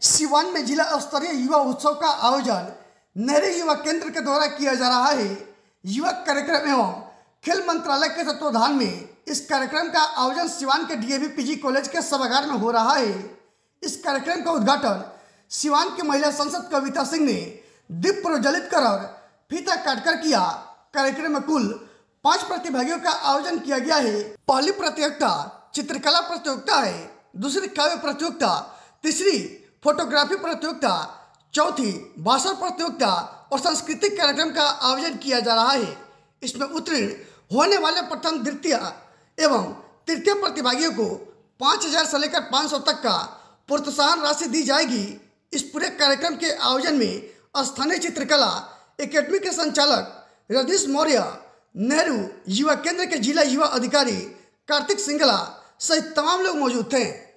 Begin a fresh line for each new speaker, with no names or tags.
सिवान में जिला स्तरीय युवा उत्सव का आयोजन नेहरू युवा केंद्र के द्वारा किया जा रहा है। युवा कार्यक्रम एवं खेल मंत्रालय के तत्वाधान में इस कार्यक्रम का आयोजन सिवान के डीएवी पीजी कॉलेज के सभागार में हो रहा है। इस कार्यक्रम का उद्घाटन सिवान की महिला सांसद कविता सिंह ने दीप प्रज्वलित कर और फीता काटकर किया। कार्यक्रम में कुल 5 प्रतिभागियों का आयोजन किया गया है। पहली प्रतियोगिता चित्रकला प्रतियोगिता है, दूसरी काव्य प्रतियोगिता, तीसरी फोटोग्राफी प्रतियोगिता, चौथी भाषण प्रतियोगिता और सांस्कृतिक कार्यक्रम का आयोजन किया जा रहा है। इसमें उत्तीर्ण होने वाले प्रथम, द्वितीय एवं तृतीय प्रतिभागियों को 5,000 से लेकर 500 तक का प्रोत्साहन राशि दी जाएगी। इस पूरे कार्यक्रम के आयोजन में स्थानीय चित्रकला एकेडमी के संचालक रजनीश मौर्य, नेहरू युवा केंद्र के जिला युवा अधिकारी कार्तिक सिंगला सहित तमाम लोग मौजूद थे।